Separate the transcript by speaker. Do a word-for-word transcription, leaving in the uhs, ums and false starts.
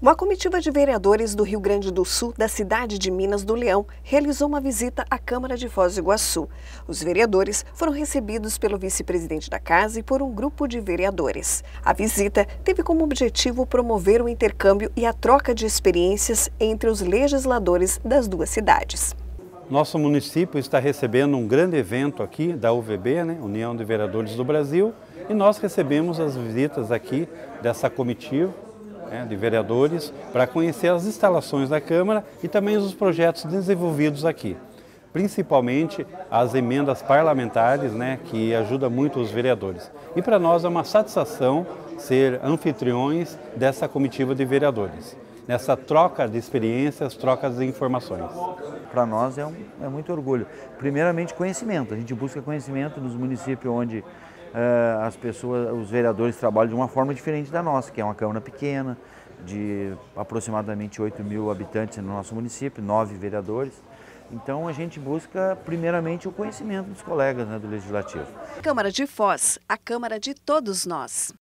Speaker 1: Uma comitiva de vereadores do Rio Grande do Sul, da cidade de Minas do Leão, realizou uma visita à Câmara de Foz do Iguaçu. Os vereadores foram recebidos pelo vice-presidente da casa e por um grupo de vereadores. A visita teve como objetivo promover o intercâmbio e a troca de experiências entre os legisladores das duas cidades.
Speaker 2: Nosso município está recebendo um grande evento aqui da U V B, né, União de Vereadores do Brasil, e nós recebemos as visitas aqui dessa comitiva de vereadores para conhecer as instalações da Câmara e também os projetos desenvolvidos aqui. Principalmente as emendas parlamentares, né, que ajudam muito os vereadores. E para nós é uma satisfação ser anfitriões dessa comitiva de vereadores, nessa troca de experiências, trocas de informações.
Speaker 3: Para nós é, um, é muito orgulho. Primeiramente, conhecimento. A gente busca conhecimento nos municípios onde Uh, as pessoas, os vereadores trabalham de uma forma diferente da nossa, que é uma Câmara pequena, de aproximadamente oito mil habitantes no nosso município, nove vereadores. Então a gente busca primeiramente o conhecimento dos colegas, né, do Legislativo.
Speaker 1: Câmara de Foz, a Câmara de todos nós.